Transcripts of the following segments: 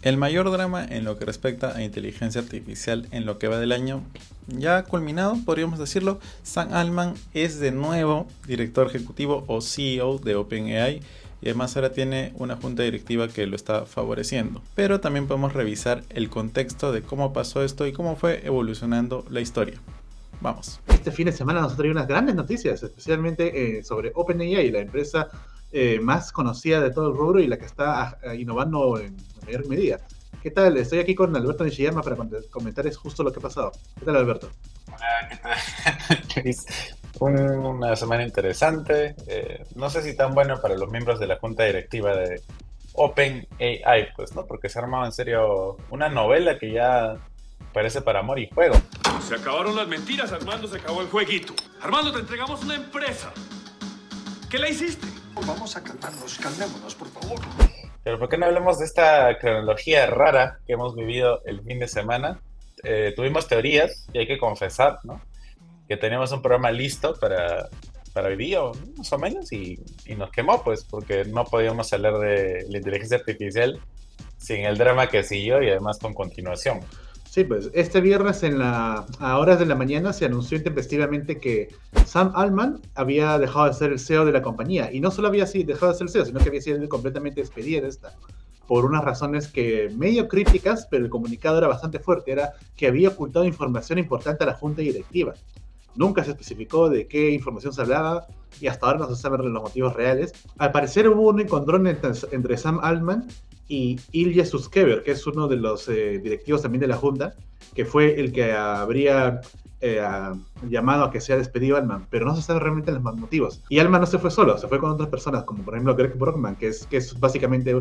El mayor drama en lo que respecta a inteligencia artificial en lo que va del año ya ha culminado, podríamos decirlo. Sam Altman es de nuevo director ejecutivo o CEO de OpenAI y además ahora tiene una junta directiva que lo está favoreciendo. Pero también podemos revisar el contexto de cómo pasó esto y cómo fue evolucionando la historia. Vamos. Este fin de semana nos ha traído unas grandes noticias, especialmente sobre OpenAI, la empresa más conocida de todo el rubro y la que está innovando en mayor medida. ¿Qué tal? Estoy aquí con Alberto Nishiyama para comentar es justo lo que ha pasado. ¿Qué tal, Alberto? Hola, ¿qué tal? Luis? Una semana interesante. No sé si tan bueno para los miembros de la junta directiva de OpenAI, pues, ¿no? Porque se ha armado en serio una novela que ya parece para amor y juego. Se acabaron las mentiras, Armando, se acabó el jueguito. Armando, te entregamos una empresa. ¿Qué la hiciste? Vamos a calmarnos, calmémonos, por favor. Pero ¿por qué no hablamos de esta cronología rara que hemos vivido el fin de semana? Tuvimos teorías y hay que confesar, ¿no? Que teníamos un programa listo para hoy día, más o menos, y nos quemó, pues, porque no podíamos hablar de la inteligencia artificial sin el drama que siguió y además con continuación. Sí, pues este viernes a horas de la mañana se anunció intempestivamente que Sam Altman había dejado de ser el CEO de la compañía. Y no solo había dejado de ser el CEO, sino que había sido completamente despedido de esta. Por unas razones que medio críticas, pero el comunicado era bastante fuerte. Era que había ocultado información importante a la junta directiva. Nunca se especificó de qué información se hablaba y hasta ahora no se saben los motivos reales. Al parecer hubo un encontrón entre Sam Altman y Ilya Sutskever, que es uno de los directivos también de la Junta, que fue el que habría llamado a que sea despedido Altman, pero no se sabe realmente los motivos. Y Altman no se fue solo, se fue con otras personas, como por ejemplo Greg Brockman, que es básicamente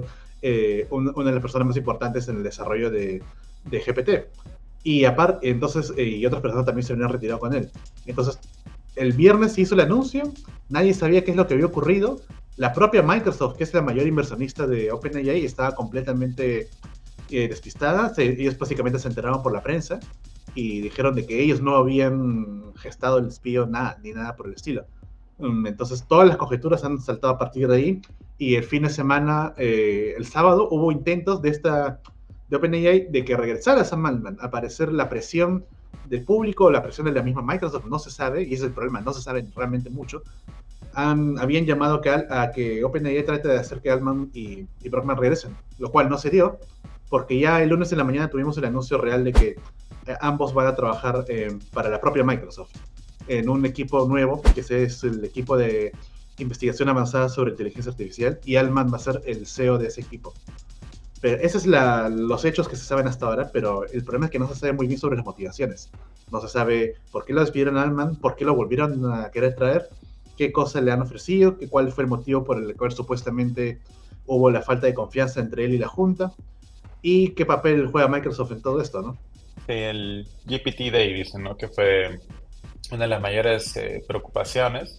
una de las personas más importantes en el desarrollo de GPT. Y aparte, entonces, y otras personas también se habían retirado con él. Entonces, el viernes se hizo el anuncio, nadie sabía qué es lo que había ocurrido. La propia Microsoft, que es la mayor inversionista de OpenAI, estaba completamente despistada. Ellos básicamente se enteraron por la prensa y dijeron de que ellos no habían gestado el despido nada, ni nada por el estilo. Entonces todas las conjeturas han saltado a partir de ahí y el fin de semana, el sábado, hubo intentos de OpenAI de que regresara Sam Altman. A parecer la presión del público, la presión de la misma Microsoft, no se sabe, y ese es el problema, no se sabe realmente mucho. Habían llamado a que OpenAI trate de hacer que Altman y Brockman regresen, lo cual no se dio, porque ya el lunes en la mañana tuvimos el anuncio real de que ambos van a trabajar para la propia Microsoft, en un equipo nuevo, que es el equipo de investigación avanzada sobre inteligencia artificial, y Altman va a ser el CEO de ese equipo. Pero esos son los hechos que se saben hasta ahora, pero el problema es que no se sabe muy bien sobre las motivaciones. No se sabe por qué lo despidieron a Altman, por qué lo volvieron a querer traer, qué cosas le han ofrecido, cuál fue el motivo por el cual supuestamente hubo la falta de confianza entre él y la Junta, y qué papel juega Microsoft en todo esto, ¿no? Sí, el GPT Day, dicen, ¿no? Que fue una de las mayores preocupaciones,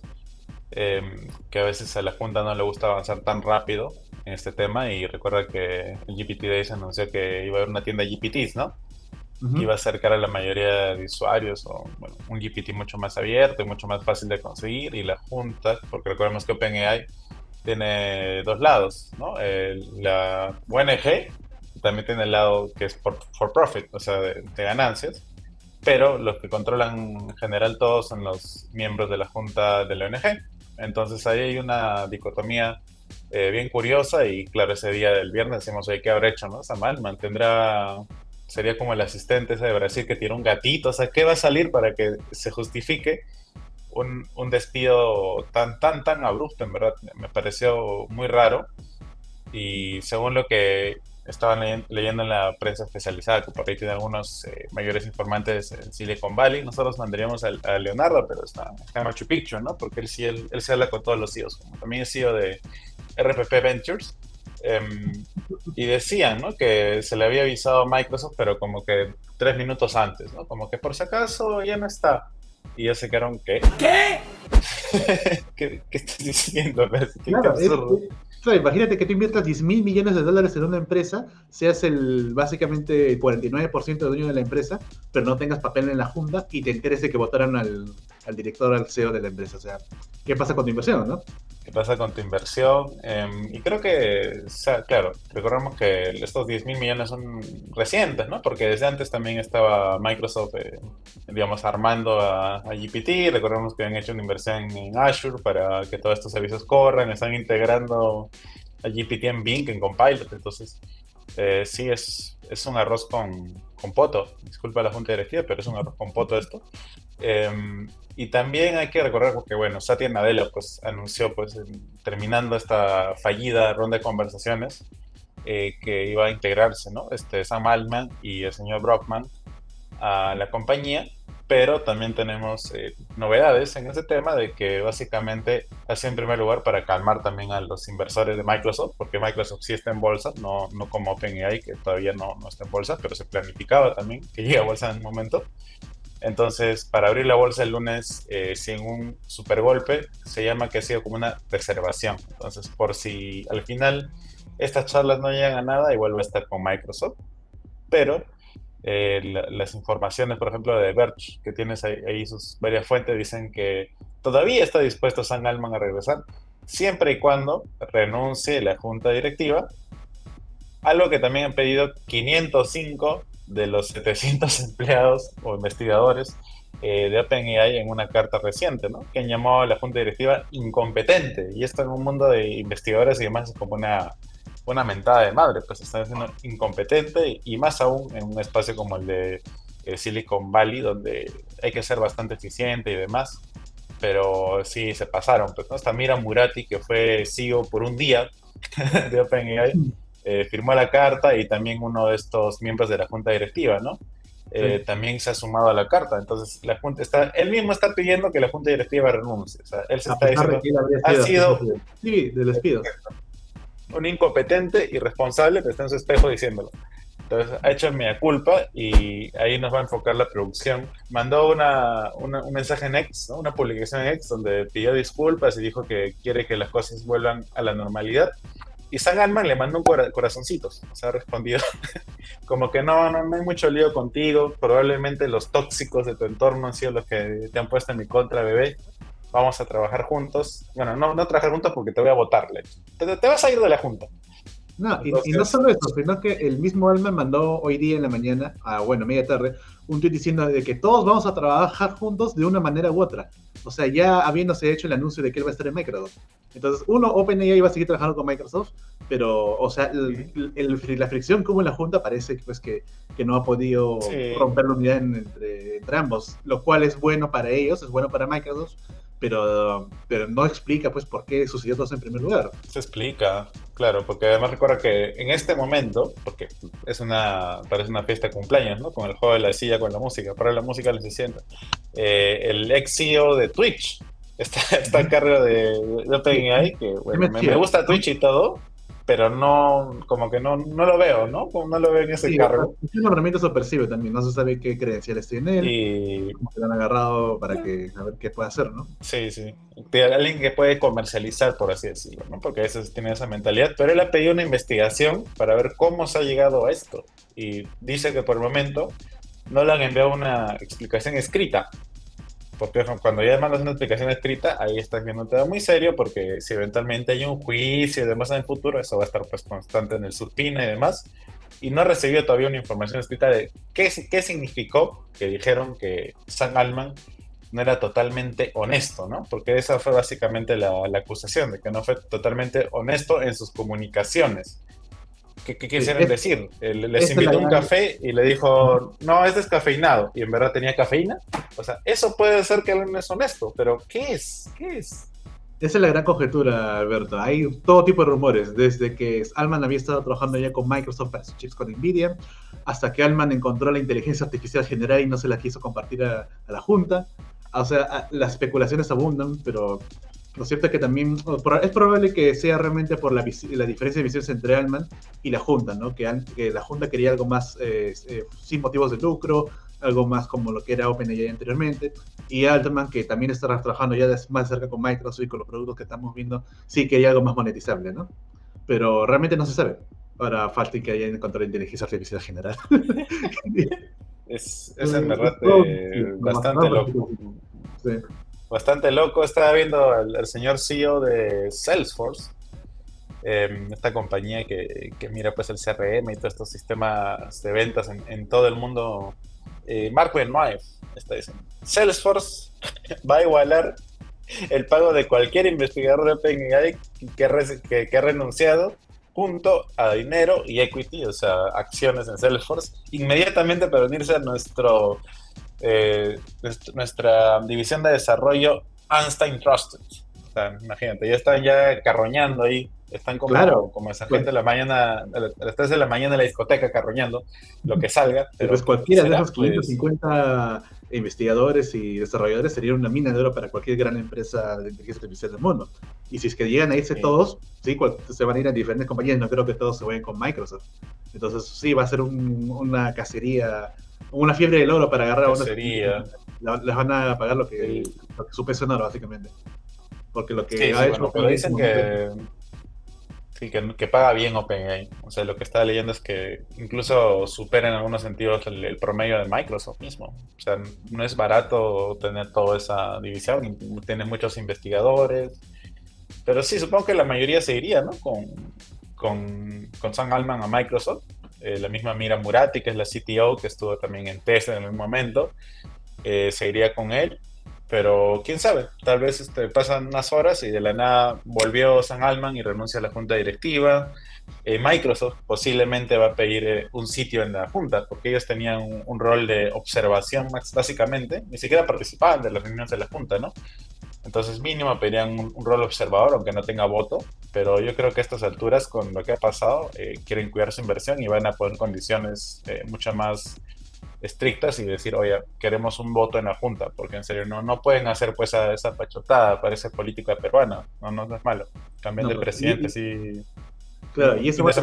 que a veces a la Junta no le gusta avanzar tan rápido en este tema, y recuerda que el GPT Day se anunció que iba a haber una tienda GPTs, ¿no? Que iba a acercar a la mayoría de usuarios, o bueno, un GPT mucho más abierto y mucho más fácil de conseguir, y la Junta, porque recordemos que OpenAI tiene dos lados, ¿no? La ONG también tiene el lado que es for profit, o sea, de ganancias, pero los que controlan en general todos son los miembros de la Junta de la ONG. Entonces ahí hay una dicotomía bien curiosa, y claro, ese día del viernes decimos, oye, ¿qué habrá hecho, no? Sam Altman sería como el asistente ese de Brasil que tiene un gatito, o sea, ¿qué va a salir para que se justifique un despido tan abrupto? En verdad, me pareció muy raro, y según lo que estaban leyendo en la prensa especializada, que por ahí tiene algunos mayores informantes en Silicon Valley, nosotros mandaríamos a Leonardo, pero está en Machu Picchu, ¿no? Porque él se habla con todos los CEOs, como también es CEO de RPP Ventures. Y decían, ¿no? Que se le había avisado a Microsoft, pero como que 3 minutos antes, ¿no? Como que por si acaso ya no está. Y ya se quedaron, ¿qué? ¿Qué? ¿Qué estás diciendo? ¿Qué Claro, absurdo? claro, imagínate que tú inviertas 10 mil millones de dólares en una empresa, seas básicamente el 49% dueño de la empresa, pero no tengas papel en la junta y te enteres de que votaron al director, al CEO de la empresa. O sea, ¿qué pasa con tu inversión, no? ¿Qué pasa con tu inversión? Y creo que, o sea, claro, recordemos que estos 10.000 millones son recientes, ¿no? Porque desde antes también estaba Microsoft, digamos, armando a GPT. Recordemos que han hecho una inversión en Azure para que todos estos servicios corran. Están integrando a GPT en Bing, en Copilot. Entonces, sí, es un arroz con poto. Disculpa la junta directiva, pero es un arroz con poto esto. Y también hay que recordar que, bueno, Satya Nadella pues anunció, pues, terminando esta fallida ronda de conversaciones, que iba a integrarse, ¿no? Sam Altman y el señor Brockman a la compañía, pero también tenemos novedades en ese tema de que básicamente hace en primer lugar para calmar también a los inversores de Microsoft, porque Microsoft sí está en bolsa, no como OpenAI, que todavía no está en bolsa, pero se planificaba también que llegue a bolsa en un momento. Entonces, para abrir la bolsa el lunes, sin un super golpe, se llama que ha sido como una reservación. Entonces, por si al final estas charlas no llegan a nada, igual va a estar con Microsoft. Pero las informaciones, por ejemplo, de Verge, que tienes ahí sus varias fuentes, dicen que todavía está dispuesto Sam Altman a regresar, siempre y cuando renuncie la junta directiva. Algo que también han pedido 505 de los 700 empleados o investigadores de OpenAI en una carta reciente, ¿no? Que han llamado a la junta directiva incompetente. Y esto en un mundo de investigadores y demás es como una mentada de madre, pues están siendo incompetente, y más aún en un espacio como el de Silicon Valley, donde hay que ser bastante eficiente y demás. Pero sí, se pasaron. Pues, ¿no? Hasta Mira Murati, que fue CEO por un día de OpenAI, firmó la carta, y también uno de estos miembros de la junta directiva, ¿no? Sí. También se ha sumado a la carta. Entonces, la junta él mismo está pidiendo que la junta directiva renuncie. O sea, él se está diciendo, ha sido sí, del despido. Un incompetente, irresponsable, pero está en su espejo diciéndolo. Entonces, ha hecho mea culpa, y ahí nos va a enfocar la producción. Mandó un mensaje en X, ¿no? Una publicación en X, donde pidió disculpas y dijo que quiere que las cosas vuelvan a la normalidad. Y Sam Altman le mandó un corazoncitos, o sea, ha respondido como que no hay mucho lío contigo, probablemente los tóxicos de tu entorno han sido los que te han puesto en mi contra, bebé. Vamos a trabajar juntos. Bueno, no trabajar juntos porque te voy a votarle. Te vas a ir de la junta. No, entonces, y no solo eso, sino que el mismo Altman mandó hoy día en la mañana, media tarde, un tweet diciendo de que todos vamos a trabajar juntos de una manera u otra. O sea, ya habiéndose hecho el anuncio de que él va a estar en Microsoft. Entonces, OpenAI va a seguir trabajando con Microsoft, pero, o sea, la fricción como en la junta parece pues, que no ha podido romper la unidad entre ambos, lo cual es bueno para ellos, es bueno para Microsoft, pero no explica pues por qué sucedió todo eso en primer lugar. Se explica, claro, porque además recuerda que en este momento, porque parece una fiesta de cumpleaños, ¿no? Con el juego de la silla, con la música, para la música les 60. El ex CEO de Twitch está a cargo de OpenAI, que bueno, me gusta Twitch y todo, pero no, como que no lo veo, ¿no? Como no lo veo en ese cargo. Es un nombramiento sorpresivo también, no se sabe qué credenciales tiene él, y como que lo han agarrado para a ver qué puede hacer, ¿no? Sí. Alguien que puede comercializar, por así decirlo, ¿no? Porque a veces tiene esa mentalidad, pero él ha pedido una investigación para ver cómo se ha llegado a esto, y dice que por el momento no le han enviado una explicación escrita. Porque cuando ya mandas una explicación escrita, ahí estás viendo un tema muy serio, porque si eventualmente hay un juicio y demás en el futuro, eso va a estar pues constante en el Subpoena y demás. Y no he recibido todavía una información escrita de qué significó que dijeron que Sam Altman no era totalmente honesto, ¿no? Porque esa fue básicamente la acusación, de que no fue totalmente honesto en sus comunicaciones. ¿Qué quisieron decir? Les invitó un café y le dijo, no, es descafeinado, y en verdad tenía cafeína. O sea, eso puede ser que alguien no es honesto, pero ¿qué es? Esa es la gran conjetura, Alberto. Hay todo tipo de rumores, desde que Altman había estado trabajando ya con Microsoft para sus chips con NVIDIA, hasta que Altman encontró la inteligencia artificial general y no se la quiso compartir a la Junta. O sea, las especulaciones abundan, pero lo cierto es que también es probable que sea realmente por la diferencia de visiones entre Altman y la Junta, ¿no? Que la Junta quería algo más sin motivos de lucro, algo más como lo que era OpenAI anteriormente, y Altman, que también está trabajando ya más cerca con Microsoft y con los productos que estamos viendo, sí quería algo más monetizable, ¿no? Pero realmente no se sabe. Ahora falta que hayan encontrado la inteligencia artificial general. Es en verdad bastante loco. Sí. Bastante loco. Estaba viendo al señor CEO de Salesforce, esta compañía que mira pues el CRM y todos estos sistemas de ventas en todo el mundo. Mark Benioff está diciendo, Salesforce va a igualar el pago de cualquier investigador de OpenAI que ha renunciado junto a dinero y equity, o sea, acciones en Salesforce, inmediatamente para unirse a nuestra división de desarrollo Einstein Trusted. O sea, imagínate, ya están ya carroñando ahí, están como esa gente a las 3 de la mañana en la discoteca carroñando lo que salga. Pero pues cualquiera de esos pues, 550 investigadores y desarrolladores sería una mina de oro para cualquier gran empresa de inteligencia artificial del mundo. Y si es que llegan a irse todos, sí, se van a ir a diferentes compañías, no creo que todos se vayan con Microsoft. Entonces sí, va a ser una cacería, una fiebre del oro para agarrar a unos. Les van a pagar lo que su peso en oro, básicamente. Porque lo que ha hecho... pero dicen que paga bien OpenAI. O sea, lo que estaba leyendo es que incluso supera en algunos sentidos el promedio de Microsoft mismo. O sea, no es barato tener toda esa división. Tienes muchos investigadores. Pero sí, supongo que la mayoría se iría, ¿no? Con Sam Altman a Microsoft. La misma Mira Murati, que es la CTO, que estuvo también en Tesla en un momento, se iría con él. Pero quién sabe, tal vez pasan unas horas y de la nada volvió Sam Altman y renuncia a la junta directiva. Microsoft posiblemente va a pedir un sitio en la junta, porque ellos tenían un rol de observación básicamente, ni siquiera participaban de las reuniones de la junta, ¿no? Entonces mínimo pedirían un rol observador, aunque no tenga voto, pero yo creo que a estas alturas, con lo que ha pasado, quieren cuidar su inversión y van a poner condiciones mucho más estrictas y decir, oye, queremos un voto en la junta, porque en serio no pueden hacer pues esa pachotada, parece política peruana, no es malo, cambian de presidente, sí. Claro, y eso va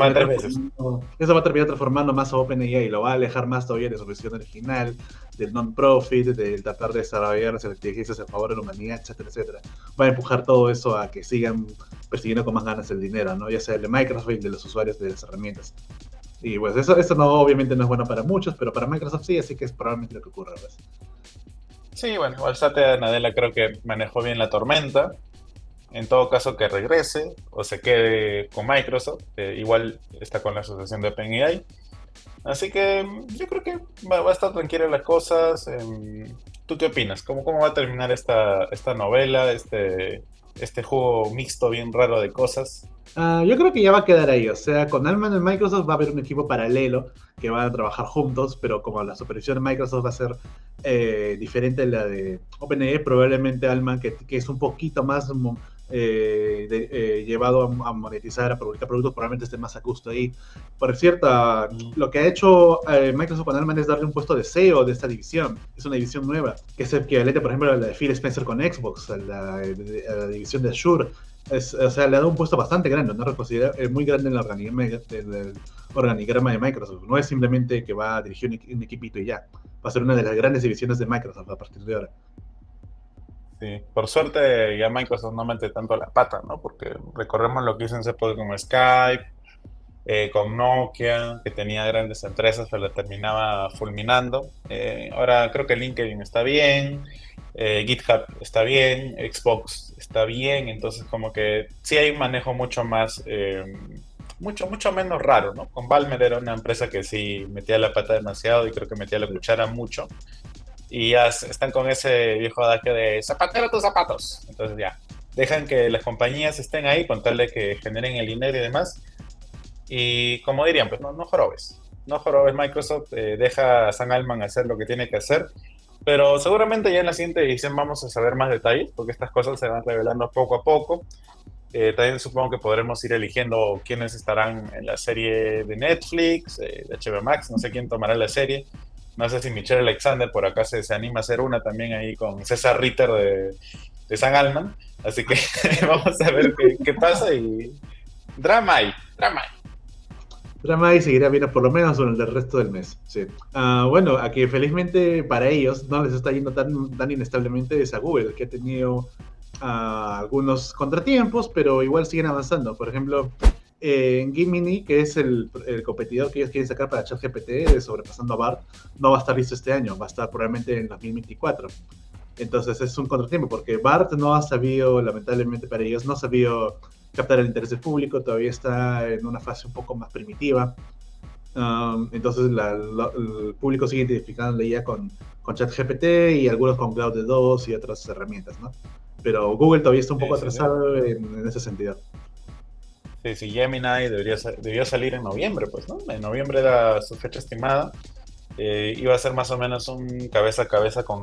a terminar transformando más a OpenAI y lo va a alejar más todavía de su visión original, del non-profit, de tratar de desarrollar las inteligencias a favor de la humanidad, etcétera, etcétera. Va a empujar todo eso a que sigan persiguiendo con más ganas el dinero, ¿no? Ya sea el de Microsoft y el de los usuarios de las herramientas. Y pues eso no, obviamente no es bueno para muchos, pero para Microsoft sí, así que es probablemente lo que ocurra, pues. Sí, bueno, igual Satya Nadella creo que manejó bien la tormenta. En todo caso, que regrese o se quede con Microsoft. Igual está con la asociación de OpenAI. Así que yo creo que va a estar tranquila las cosas. ¿Tú qué opinas? ¿Cómo va a terminar esta novela, este juego mixto bien raro de cosas? Yo creo que ya va a quedar ahí. O sea, con Altman en Microsoft va a haber un equipo paralelo que van a trabajar juntos, pero como la supervisión de Microsoft va a ser diferente a la de OpenAI, probablemente Altman, que es un poquito más llevado a monetizar, a publicar productos, probablemente esté más a gusto ahí. Por cierto, lo que ha hecho Microsoft con Altman es darle un puesto de CEO de esta división. Es una división nueva, que es equivalente, por ejemplo, a la de Phil Spencer con Xbox, a la división de Azure. O sea, le ha dado un puesto bastante grande, una responsabilidad muy grande en el organigrama de Microsoft. No es simplemente que va a dirigir un equipito y ya. Va a ser una de las grandes divisiones de Microsoft a partir de ahora. Sí, por suerte ya Microsoft no mete tanto la pata, ¿no? Porque recordemos lo que hizo en esa época con Skype, con Nokia, que tenía grandes empresas, pero la terminaba fulminando. Ahora creo que LinkedIn está bien, GitHub está bien, Xbox está bien, entonces como que sí hay un manejo mucho más, mucho menos raro, ¿no? Con Balmer era una empresa que sí metía la pata demasiado y creo que metía la cuchara mucho. Y ya están con ese viejo adagio de zapatero tus zapatos. Entonces ya, dejan que las compañías estén ahí con tal de que generen el dinero y demás. Y como dirían, pues no jorobes. No jorobes Microsoft, deja a Sam Altman hacer lo que tiene que hacer. Pero seguramente ya en la siguiente edición vamos a saber más detalles, porque estas cosas se van revelando poco a poco. También supongo que podremos ir eligiendo quiénes estarán en la serie de Netflix, de HBO Max, no sé quién tomará la serie. No sé si Michelle Alexander por acá se anima a hacer una también ahí con César Ritter de Sam Altman. Así que vamos a ver qué pasa y drama ahí. Drama y seguirá viendo por lo menos durante el resto del mes. Sí. Bueno, aquí felizmente para ellos no les está yendo tan inestablemente es a Google, que ha tenido algunos contratiempos, pero igual siguen avanzando. Por ejemplo, en Gemini, que es el competidor que ellos quieren sacar para ChatGPT, sobrepasando a BART, no va a estar listo este año, va a estar probablemente en 2024. Entonces es un contratiempo, porque BART no ha sabido, lamentablemente para ellos, no ha sabido captar el interés del público, todavía está en una fase un poco más primitiva. Entonces el público sigue identificándole ya con ChatGPT y algunos con Claude 2 y otras herramientas, ¿no? Pero Google todavía está un poco atrasado en ese sentido. Sí, sí, Gemini debió salir en noviembre, pues, ¿no? En noviembre era su fecha estimada. Iba a ser más o menos un cabeza a cabeza con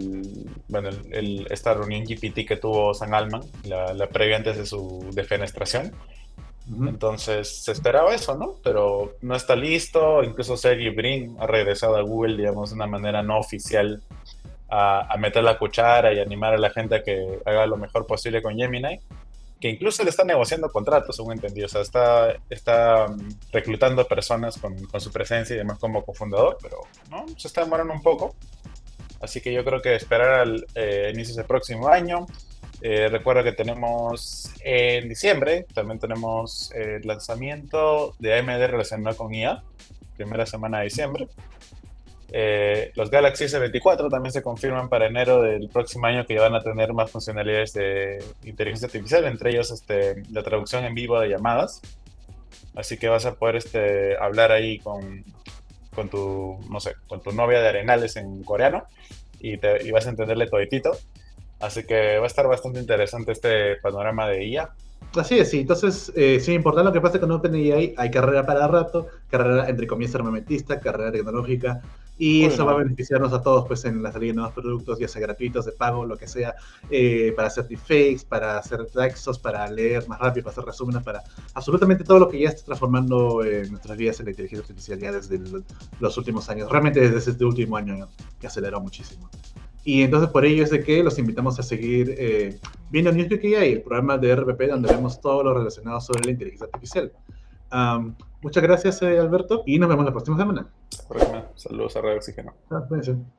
esta reunión GPT que tuvo Sam Altman, la previa antes de su defenestración. Entonces se esperaba eso, ¿no? Pero no está listo. Incluso Sergey Brin ha regresado a Google, digamos, de una manera no oficial a meter la cuchara y animar a la gente a que haga lo mejor posible con Gemini, que incluso le está negociando contratos, según entendí. O sea, está reclutando personas con su presencia y demás como cofundador, pero no, se está demorando un poco. Así que yo creo que esperar al inicios del próximo año. Recuerdo que tenemos en diciembre, también tenemos el lanzamiento de AMD relacionado con IA, primera semana de diciembre. Los Galaxy S24 también se confirman para enero del próximo año, que ya van a tener más funcionalidades de inteligencia artificial, entre ellos la traducción en vivo de llamadas. Así que vas a poder hablar ahí con tu, no sé, con tu novia de arenales en coreano y vas a entenderle toditito. Así que va a estar bastante interesante este panorama de IA. Así es, sí. Entonces, sin importar lo que pase con OpenAI, hay carrera para rato, carrera entre comillas armamentista, carrera tecnológica, y eso va a beneficiarnos a todos pues en la salida de nuevos productos, ya sea gratuitos, de pago, lo que sea, para hacer deepfakes, para hacer textos, para leer más rápido, para hacer resúmenes, para absolutamente todo lo que ya está transformando nuestras vidas en la inteligencia artificial ya desde los últimos años, realmente desde este último año, ¿no? Que aceleró muchísimo. Y entonces por ello es de que los invitamos a seguir viendo Newspeak AI, el programa de RPP, donde vemos todo lo relacionado sobre la inteligencia artificial. Muchas gracias, Alberto, y nos vemos la próxima semana. Saludos a Radio Oxígeno. Cuídense.